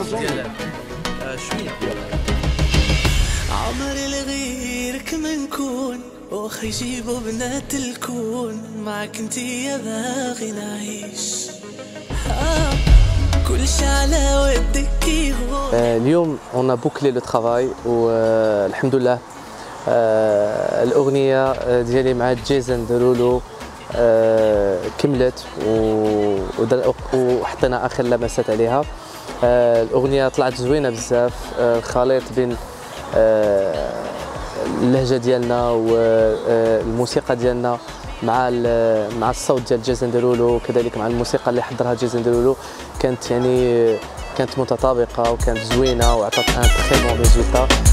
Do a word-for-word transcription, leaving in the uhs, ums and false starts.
ديال شويه عمري لغيرك منكون واخا يجيبوا بنات الكون معك انتي يا باغي نعيش آه كل شي على ودك يهون. اليوم on a bouclé le travail والحمد لله الاغنيه ديالي مع جيسون ديرولو كملت وحطينا اخر لمسات عليها. الاغنيه طلعت زوينه بزاف، الخليط بين اللهجه ديالنا والموسيقى ديالنا مع مع الصوت ديال جيسون ديرولو، وكذلك مع الموسيقى اللي حضرها جيسون ديرولو كانت يعني كانت متطابقه وكانت زوينه وعطات ان تري بون ريزولتا.